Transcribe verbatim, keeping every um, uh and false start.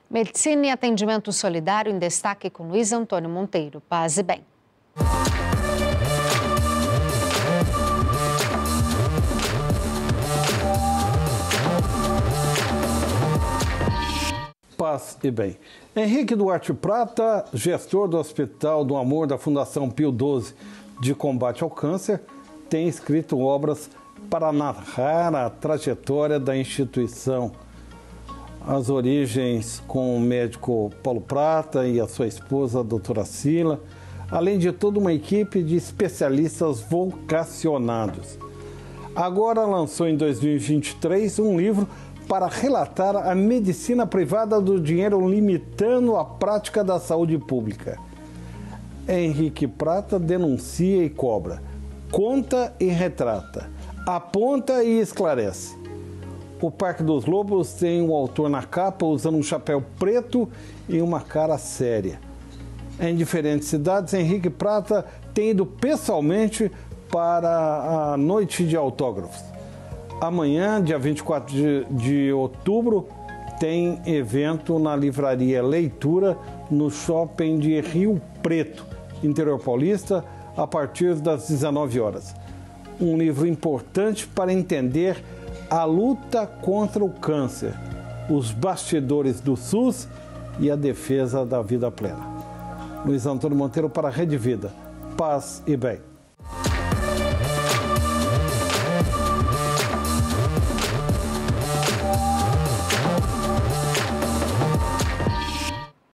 Medicina e atendimento solidário em destaque com Luiz Antônio Monteiro. Paz e bem. Paz e bem. Henrique Duarte Prata, gestor do Hospital do Amor da Fundação Pio doze de combate ao câncer, tem escrito obras para narrar a trajetória da instituição. As origens com o médico Paulo Prata e a sua esposa, a doutora Sila, além de toda uma equipe de especialistas vocacionados. Agora lançou em dois mil e vinte e três um livro para relatar a medicina privada do dinheiro limitando a prática da saúde pública. Henrique Prata denuncia e cobra, conta e retrata, aponta e esclarece. O Parque dos Lobos tem um autor na capa usando um chapéu preto e uma cara séria. Em diferentes cidades, Henrique Prata tem ido pessoalmente para a noite de autógrafos. Amanhã, dia vinte e quatro de outubro, tem evento na livraria Leitura, no shopping de Rio Preto, interior paulista, a partir das dezenove horas. Um livro importante para entender a luta contra o câncer, os bastidores do SUS e a defesa da vida plena. Luiz Antônio Monteiro para a Rede Vida. Paz e bem.